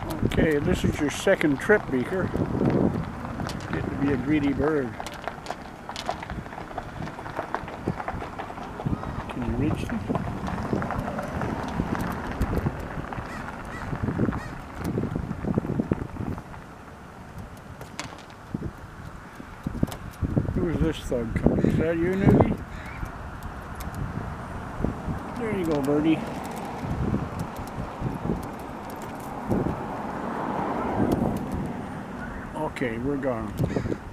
Okay, this is your second trip, Beeker. Get to be a greedy bird. Can you reach them? Who's this thug coming? Is that you, Noogie? There you go, birdie. Okay, we're gone.